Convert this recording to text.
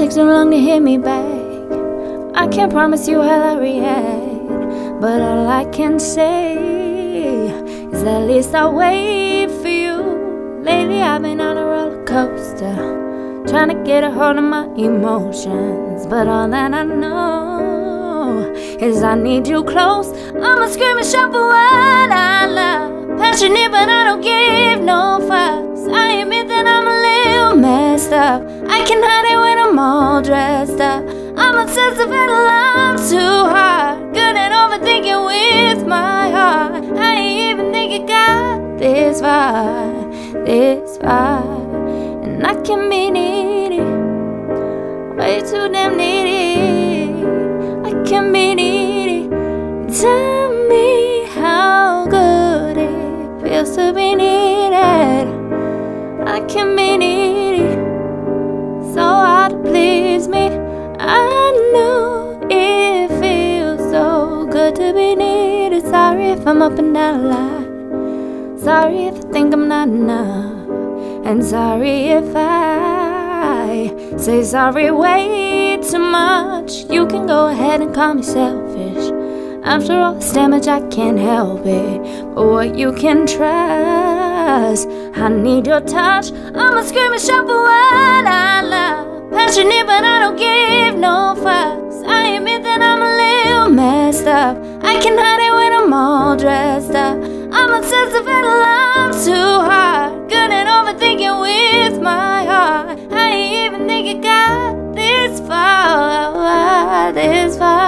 takes too long to hit me back. I can't promise you how I react, but all I can say is at least I'll wait for you. Lately I've been on a roller coaster, trying to get a hold of my emotions, but all that I know is I need you close. I'm a screaming shout for what I love, passionate but I don't give no fucks. I admit that I'm a little messed up, I can hide it when I'm all dressed up. I'm obsessive and I love too hard, good at overthinking with my heart. I ain't even think it got this far, and I can be needy, way too damn needy. I can be needy. Tell me how good it feels to be needed. I can be needy, so hard to please me. I know it feels so good to be needed. Sorry if I'm up and down a lot, sorry if I think I'm not enough, and sorry if I say sorry way too much. You can go ahead and call me selfish, after all this damage I can't help it. But what you can trust, I need your touch. I'm a screaming shout for what I love, passionate but I don't give no fucks. I admit that I'm a little messed up, I can hide it when I'm all dressed up. I'm obsessive and I love too hard, good at overthinking with my heart. I ain't even think it got this far, this far.